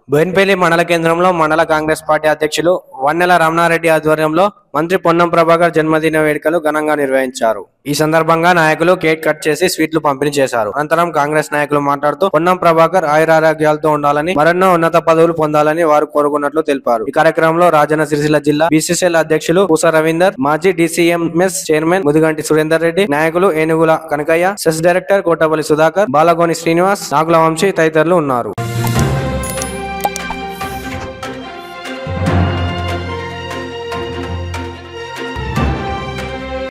బోయినపల్లి మండల కేంద్రంలో మండల కాంగ్రెస్ పార్టీ అధ్యక్షులు వన్నెల రమణారెడ్డి ఆధ్వర్యంలో మంత్రి పొన్నం ప్రభాకర్ జన్మదిన వేడుకలు ఘనంగా నిర్వహించారు. ఈ సందర్భంగా నాయకులు కేక్ కట్ చేసి స్వీట్లు పంపిణీ చేశారు. అనంతరం కాంగ్రెస్ నాయకులు మాట్లాడుతూ పొన్నం ప్రభాకర్ ఆయురారోగ్యాలతో ఉండాలని, మరెన్నో ఉన్నత పదవులు పొందాలని వారు కోరుకున్నట్లు తెలిపారు. ఈ కార్యక్రమంలో రాజన్న సిరిసిల్ల జిల్లా బీసీసీఎల్ అధ్యక్షులు పూస రవీందర్, మాజీ డీసీఎంఎస్ చైర్మన్ ముదిగంటి సురేందర్ రెడ్డి, నాయకులు ఏనుగుల కనకయ్య, సెస్ డైరెక్టర్ కోటపల్లి సుధాకర్, బాలగోని శ్రీనివాస్, నాగుల వంశీ తదితరులు ఉన్నారు.